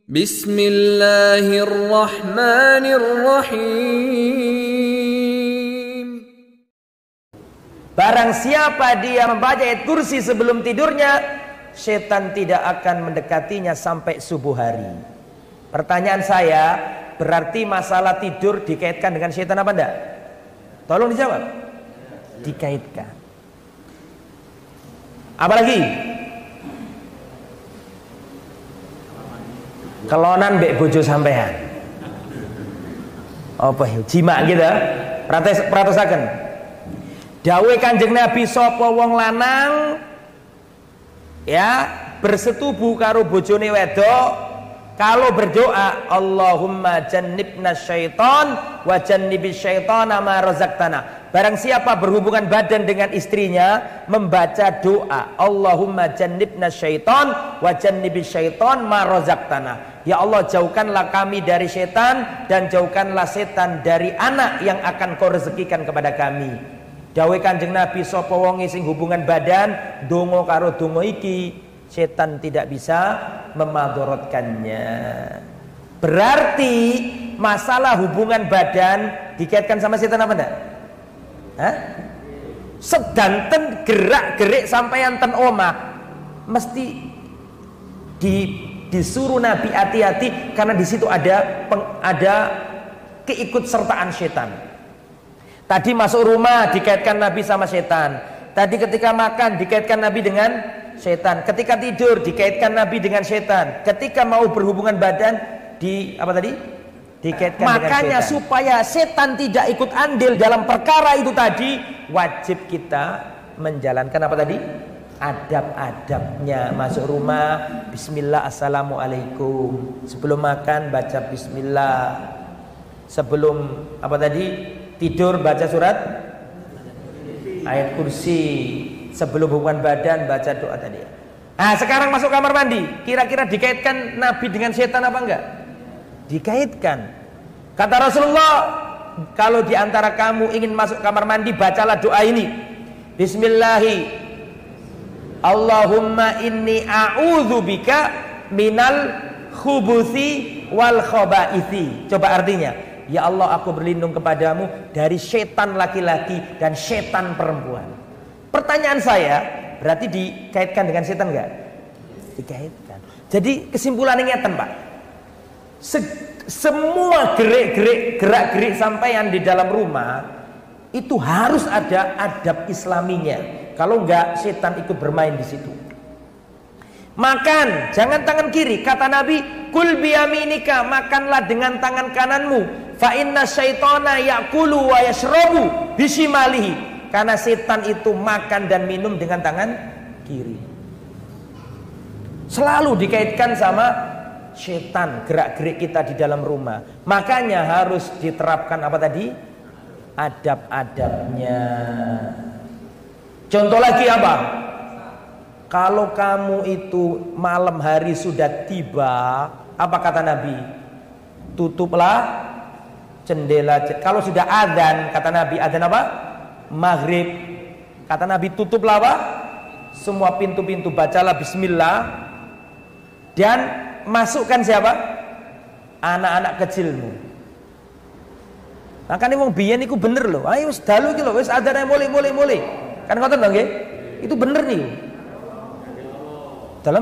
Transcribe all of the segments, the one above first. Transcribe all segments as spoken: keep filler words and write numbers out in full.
Bismillahirrahmanirrahim. Barang siapa dia membaca ayat kursi sebelum tidurnya, setan tidak akan mendekatinya sampai subuh hari. Pertanyaan saya, berarti masalah tidur dikaitkan dengan setan apa enggak? Tolong dijawab. Dikaitkan. Apalagi? Kelonan mbek bojo sampean. Apa ya? Jima gitu. Prates pratosaken. Dawuh Kanjeng Nabi, sapa wong lanang ya bersetubuh karo bojone wedok, kalau berdoa Allahumma jannibna syaiton wa jannibis syaitona ma razaqtana. Barang siapa berhubungan badan dengan istrinya membaca doa Allahumma jannibna syaiton wa jannibis syaiton ma razaqtana. Ya Allah, jauhkanlah kami dari setan dan jauhkanlah setan dari anak yang akan kau rezekikan kepada kami. Dawuh Kanjeng Nabi, sapa wong sing hubungan badan donga karo donga iki, setan tidak bisa memadorotkannya. Berarti masalah hubungan badan dikaitkan sama setan apa enggak? Hah? Sedanten gerak-gerik sampai enten omah mesti di, disuruh Nabi hati-hati karena di situ ada peng, ada keikutsertaan setan. Tadi masuk rumah dikaitkan Nabi sama setan. Tadi ketika makan dikaitkan Nabi dengan setan. Ketika tidur dikaitkan Nabi dengan setan. Ketika mau berhubungan badan di apa tadi? Dikaitkan makanya dengan setan. Supaya setan tidak ikut andil dalam perkara itu tadi, wajib kita menjalankan apa tadi? Adab-adabnya. Masuk rumah bismillah, assalamualaikum. Sebelum makan baca bismillah. Sebelum apa tadi? Tidur baca surat ayat kursi. Sebelum hubungan badan baca doa tadi. Nah, sekarang masuk kamar mandi, kira-kira dikaitkan Nabi dengan setan apa enggak? Dikaitkan. Kata Rasulullah, kalau diantara kamu ingin masuk kamar mandi, bacalah doa ini. Bismillahi Allahumma inni a'udzubika minal khubuthi wal khabaithi. Coba artinya, ya Allah, aku berlindung kepadamu dari setan laki-laki dan setan perempuan. Pertanyaan saya, berarti dikaitkan dengan setan enggak? Dikaitkan. Jadi kesimpulannya ngeten, Pak. Se semua gerik-gerik, gerak-gerik sampean di dalam rumah itu harus ada adab islaminya. Kalau enggak, setan ikut bermain di situ. Makan, jangan tangan kiri. Kata Nabi, kul biyaminika, makanlah dengan tangan kananmu. Fa inna syaitona ya'kulu wa yashrabu bishimalihi. Karena setan itu makan dan minum dengan tangan kiri. Selalu dikaitkan sama setan gerak-gerik kita di dalam rumah. Makanya harus diterapkan apa tadi? Adab-adabnya. Contoh lagi apa? Kalau kamu itu malam hari sudah tiba, apa kata Nabi? Tutuplah jendela. Kalau sudah adzan, kata Nabi, adzan apa? Maghrib. Kata Nabi, tutuplah apa? Semua pintu-pintu, bacalah bismillah. Dan masukkan siapa? Anak-anak kecilmu. Makanya wong biyen iku bener loh. Ayo wis dalu iki lho, wis adzan mulai mulai mulai. Kan ngoten lho nggih? Itu bener nih. Dalam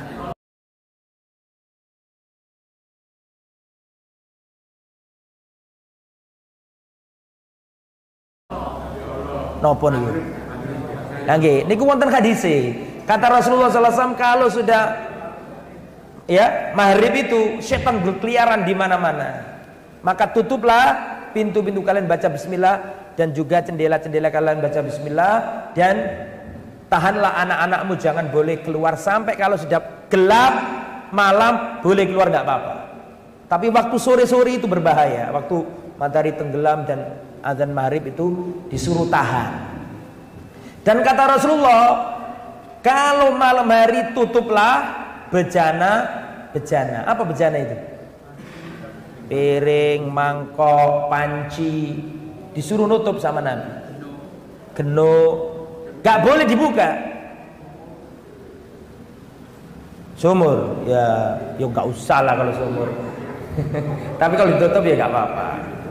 nopo niku. Lah nggih, niku wonten hadise. Kata Rasulullah sallallahu alaihi wasallam, kalau sudah ya maghrib itu setan berkeliaran di mana-mana. Maka tutuplah pintu-pintu kalian, baca bismillah, dan juga jendela-jendela kalian baca bismillah, dan tahanlah anak-anakmu, jangan boleh keluar sampai kalau sudah gelap malam boleh keluar nggak apa-apa. Tapi waktu sore-sore itu berbahaya. Waktu matahari tenggelam dan azan maghrib itu disuruh tahan. Dan kata Rasulullah, kalau malam hari tutuplah bejana, bejana. Apa bejana itu? Piring, mangkok, panci, disuruh nutup sama Nabi. Geno, gak boleh dibuka. Sumur ya, ya nggak usah lah kalau sumur. Tapi kalau ditutup ya nggak apa-apa.